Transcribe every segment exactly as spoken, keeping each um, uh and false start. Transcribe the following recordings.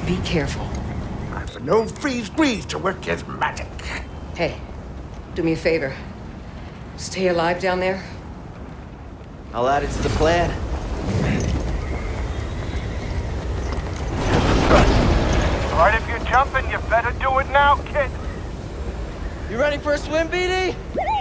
Be careful. I've no freeze grease to work his magic. Hey, do me a favor. Stay alive down there. I'll add it to the plan. All right, if you're jumping, you better do it now, kid. You ready for a swim, B D?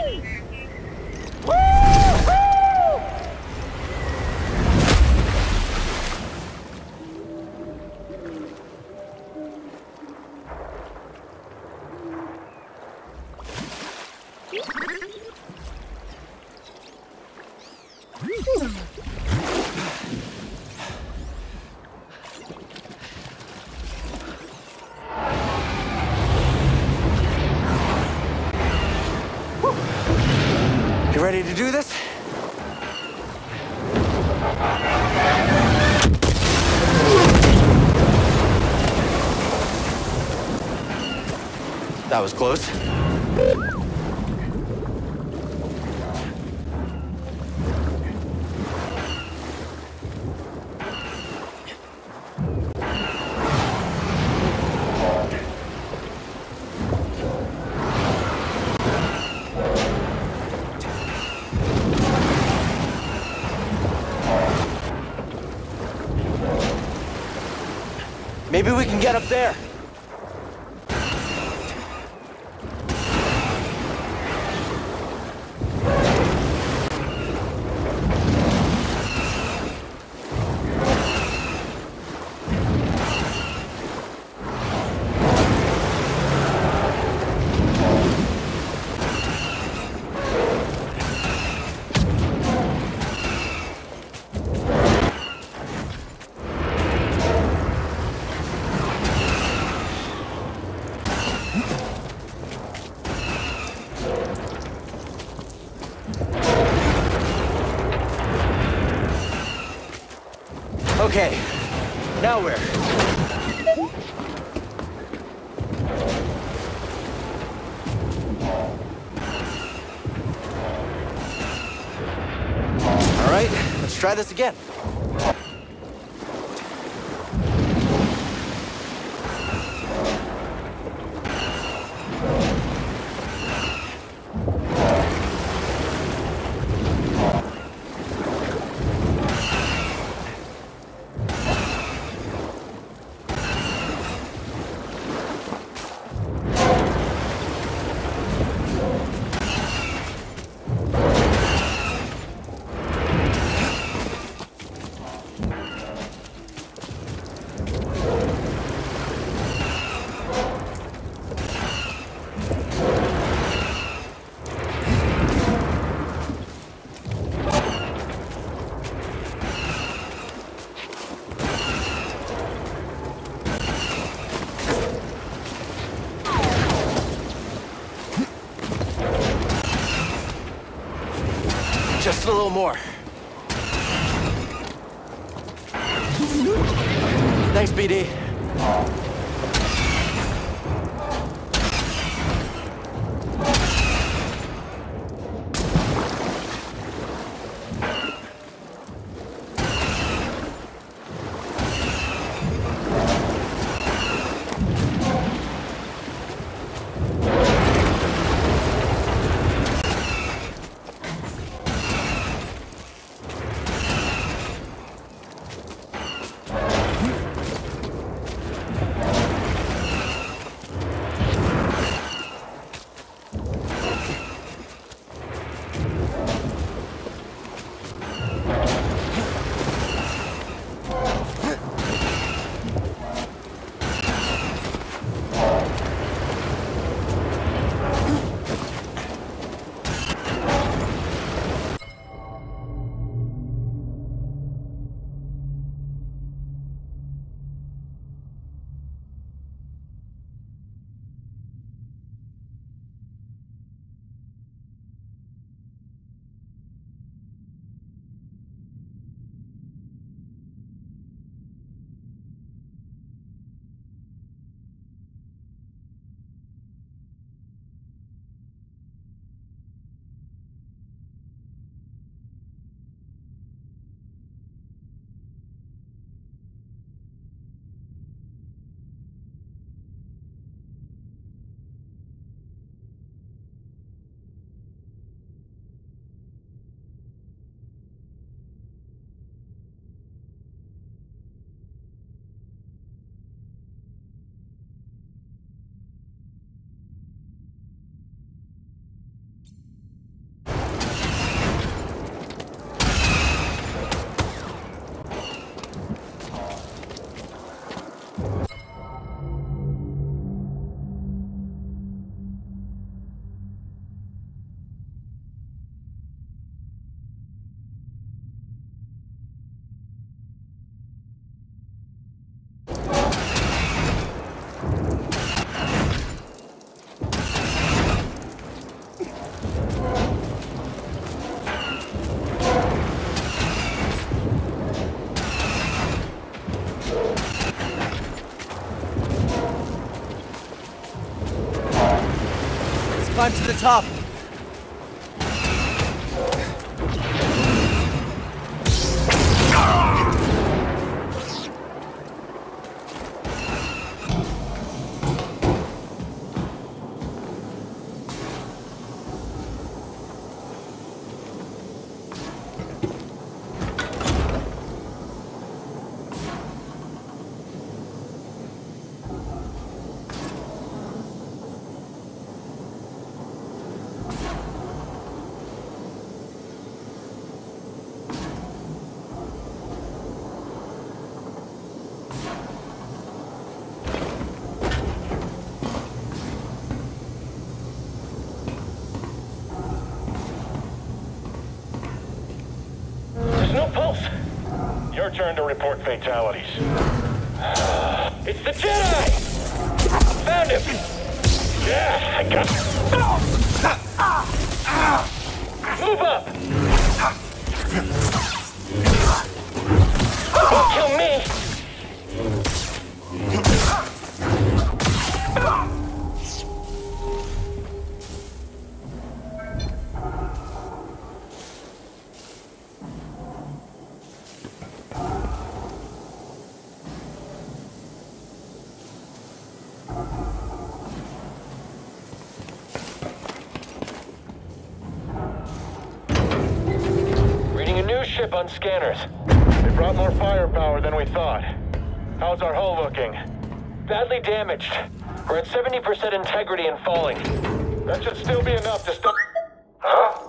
You ready to do this? That was close. Maybe we can get up there. Okay, now where? All right, let's try this again. Just a little more. Thanks, B D. Climb to the top. No pulse. Your turn to report fatalities. It's the Jedi! Found him! Yeah, I got him. Move up! Don't kill me! Ship on scanners. They brought more firepower than we thought. How's our hull looking? Badly damaged. We're at seventy percent integrity and falling. That should still be enough to stop... Huh?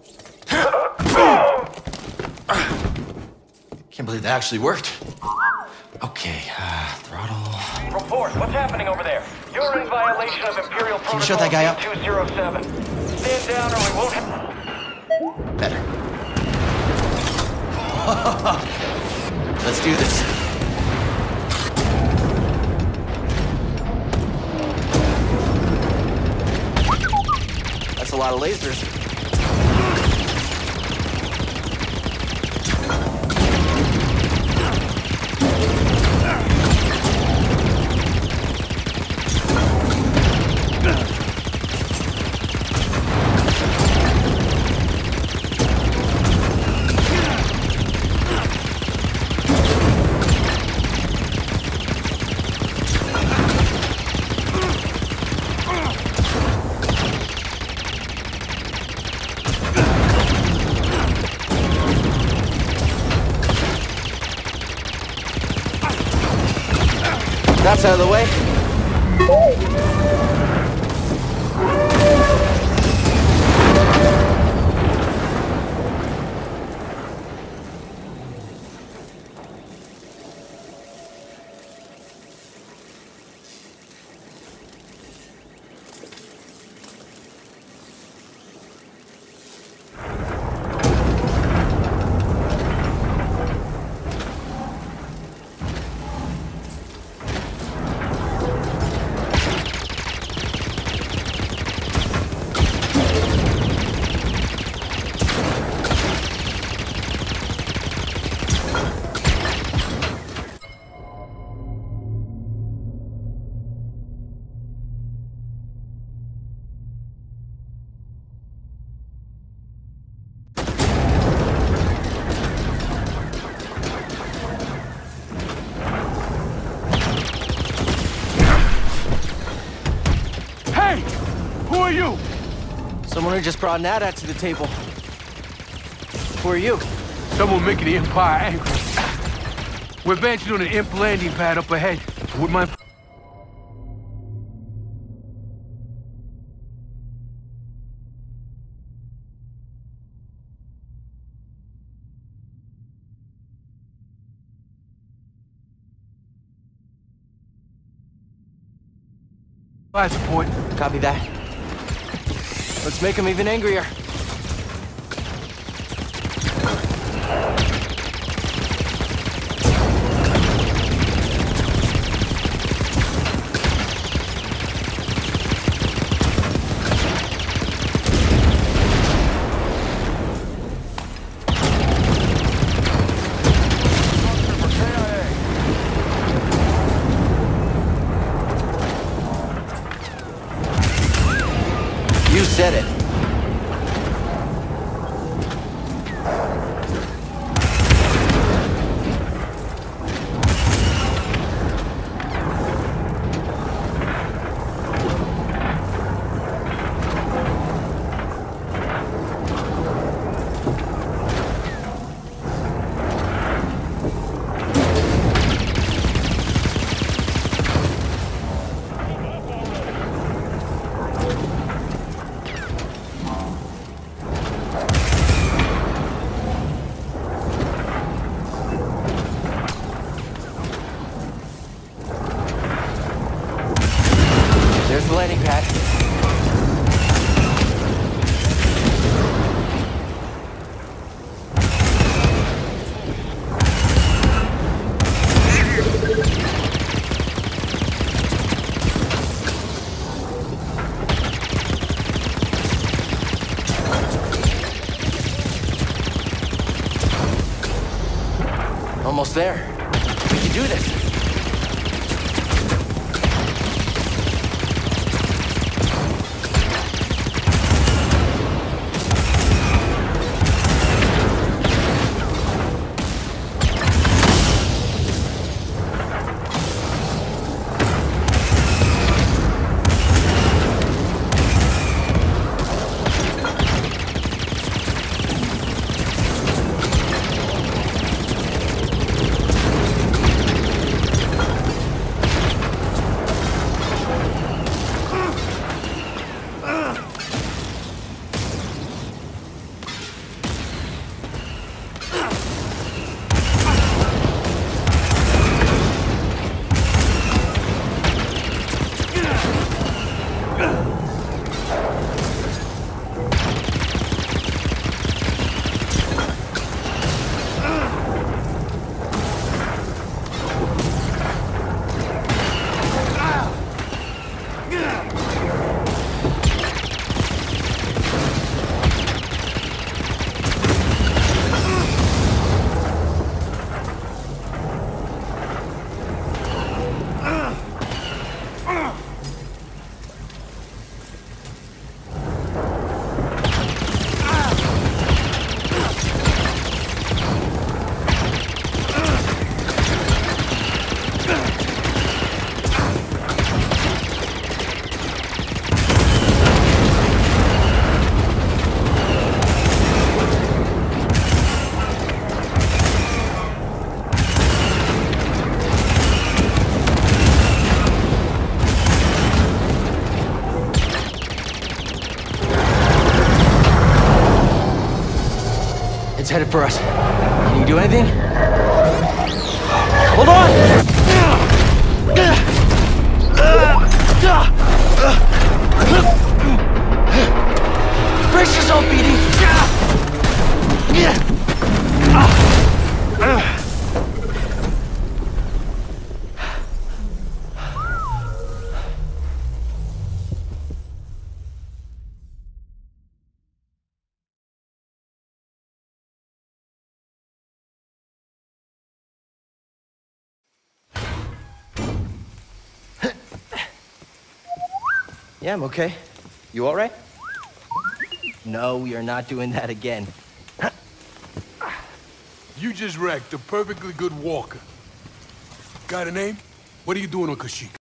Can't believe that actually worked. Okay, uh, throttle... Report, what's happening over there? You're in violation of Imperial Protocol Can you shut that guy up? two oh seven. Stand down or we won't have... Better. Let's do this. That's a lot of lasers. That's out of the way. Someone who just brought Nadat to the table. Who are you? Someone making the Empire angry. We're advancing on an imp landing pad up ahead. With my... Fire support. Copy that. Let's make him even angrier. You said it. There's the landing pad. Almost there. We can do this. It's headed for us. Can you do anything? Hold on! Brace yourself, B D! Yeah, I'm okay. You all right? No, we are not doing that again. You just wrecked a perfectly good walker. Got a name? What are you doing on Kashyyyk?